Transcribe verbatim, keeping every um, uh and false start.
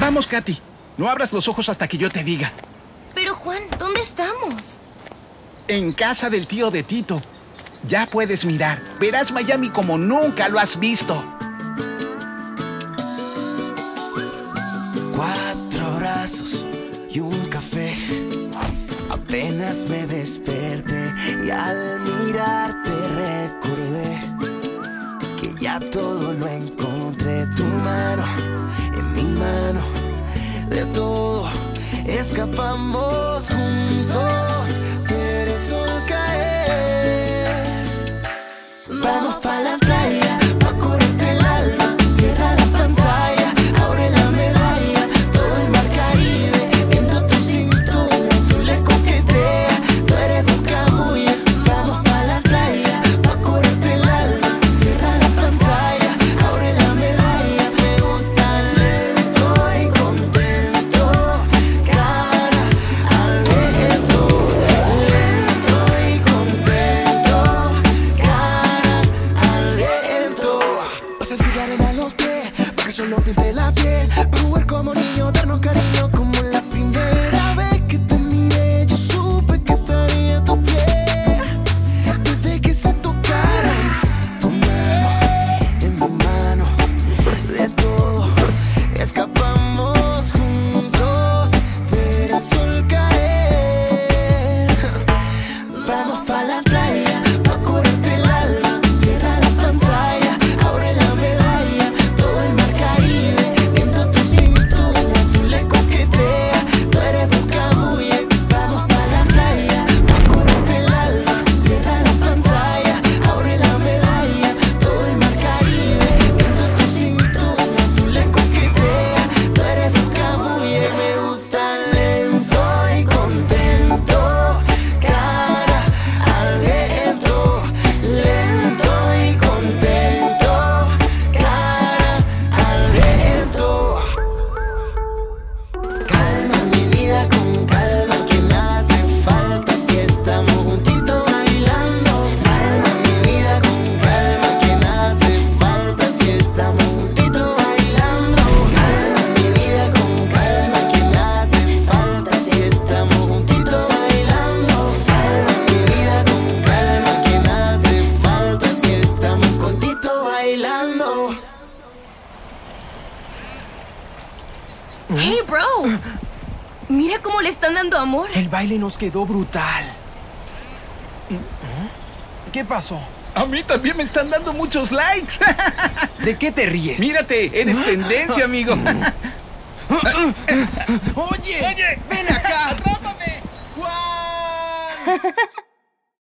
Vamos, Katy. No abras los ojos hasta que yo te diga. Pero, Juan, ¿dónde estamos? En casa del tío de Tito. Ya puedes mirar. Verás Miami como nunca lo has visto. Cuatro brazos y un café. Apenas me desperté y al mirarte recordé que ya todo lo encontré. Tu mano en mi mano, de todo escapamos juntos. Ver el sol caer. Vamos pa' la playa, pa' correrte el alma. Cierra la pantalla, abre la medalla. Todo el mar Caribe, viendo tu cintura. Tú le coqueteas, tú eres boca muy. Vamos pa' la playa, pa' correrte el alma. Cierra la pantalla, abre la medalla. Me gusta lento y contento, cara al viento. Lento y contento, cara al viento. Pa' sentir la arena en los pies, pa' que solo pinte la piel. Pa' jugar como niño, darnos cariño como la primera vez que te miré. Yo supe que estaría a tu pie, desde que se tocaron tu mano en mi mano. De todo escapamos juntos, ver el sol caer. Vamos pa' la playa, pa' correrte el alma. Cierra la pantalla, abre la medalla. Todo el mar Caribe, viendo tu cintura. Tú le coqueteas, tú eres boca muy. Vamos pa' la playa, pa' correrte el alma. Cierra la pantalla, abre la medalla. Todo el mar Caribe, viendo tu cintura. Tú le coqueteas, tú eres boca muy. Me gusta lento y contento, cara al viento. Lento y contento, cara al viento. Calma mi vida con calma, que me hace falta si estamos juntitos bailando. Calma mi vida con calma, que me hace falta si estamos juntitos bailando. Calma mi vida con calma, que me hace falta si estamos juntitos bailando. Calma mi vida con calma, que me hace falta si estamos juntitos bailando. Hey, bro. Mira cómo le están dando amor. El baile nos quedó brutal. ¿Qué pasó? A mí también me están dando muchos likes. ¿De qué te ríes? Mírate, eres tendencia, amigo. Oye, Oye, ven acá. ¡Atrápame! ¡Juan!